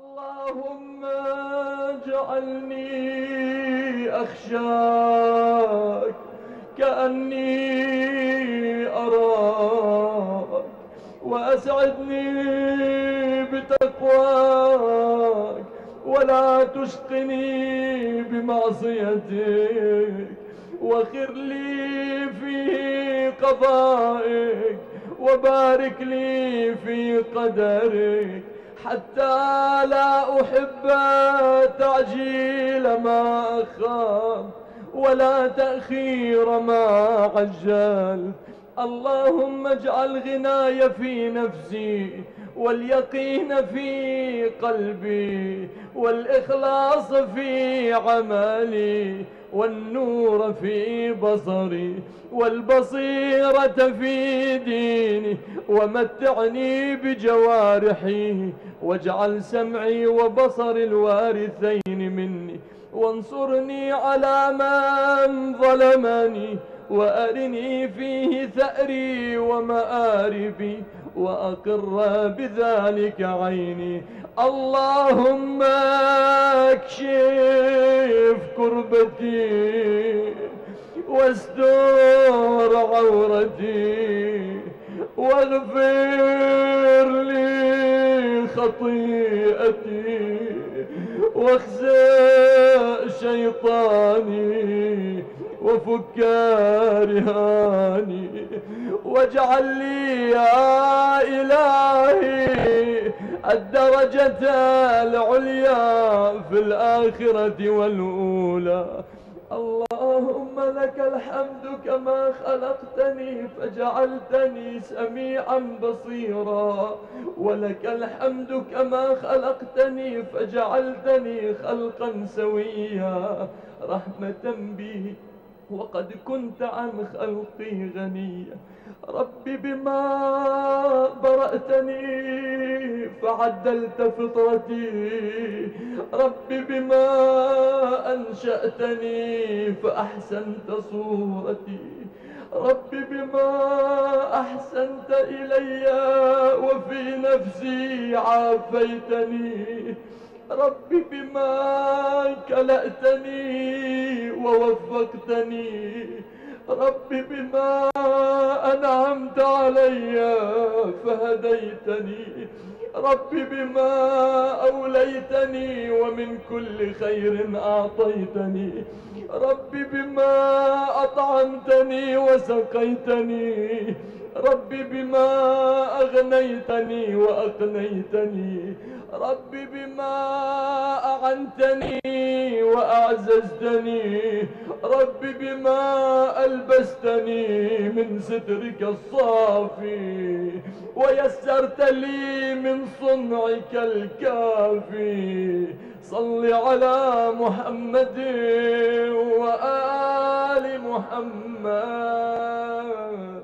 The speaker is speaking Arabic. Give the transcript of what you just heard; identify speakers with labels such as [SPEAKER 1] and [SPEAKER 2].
[SPEAKER 1] اللهم اجعلني أخشاك كأني أراك، وأسعدني بتقواك ولا تشقني بمعصيتك، وخر لي في قضائك وبارك لي في قدرك، حتى لا أحب تعجيل ما أخر ولا تأخير ما عجل. اللهم اجعل غناي في نفسي، واليقين في قلبي، والإخلاص في عملي، والنور في بصري، والبصيرة في ديني، ومتعني بجوارحي، واجعل سمعي وبصري الوارثين مني، وانصرني على من ظلمني، وأرني فيه ثأري ومآربي، وأقر بذلك عيني. اللهم اكشف كربتي واستر عورتي، واغفر لي خطيئتي، واخزى شيطاني، وفك رهاني، واجعل لي يا إلهي الدرجة العليا في الآخرة والأولى. اللهم لك الحمد كما خلقتني فجعلتني سميعا بصيرا، ولك الحمد كما خلقتني فجعلتني خلقا سويا، رحمة بي وقد كنت عن خلقي غنيا. رب بما برأتني فعدلت فطرتي، رب بما أنشأتني فأحسنت صورتي، رب بما أحسنت إلي وفي نفسي عافيتني، رب بما كلأتني ووفقتني، رب بما أنعمت علي فهديتني، رب بما أوليتني ومن كل خير أعطيتني، رب بما أطعمتني وسقيتني، رب بما أغنيتني وأقنيتني، رب بما أعنتني وأعززتني، رب بما ألبستني من سترك الصافي، ويسرت لي من صنعك الكافي. صل على محمد وآل محمد.